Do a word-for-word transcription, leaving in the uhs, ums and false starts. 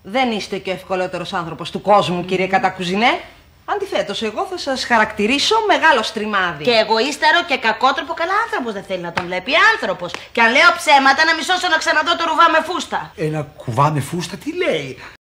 Δεν είστε και ο ευκολότερος άνθρωπος του κόσμου, κύριε Κατακουζινέ. Αντιθέτως, εγώ θα σας χαρακτηρίσω μεγάλο στριμάδι. Και εγωίστερο και κακότροπο, καλά άνθρωπος δεν θέλει να τον βλέπει. Άνθρωπος. Και αν λέω ψέματα, να μισώσω να ξαναδώ το ρουβά με φούστα. Ένα κουβά με φούστα, τι λέει?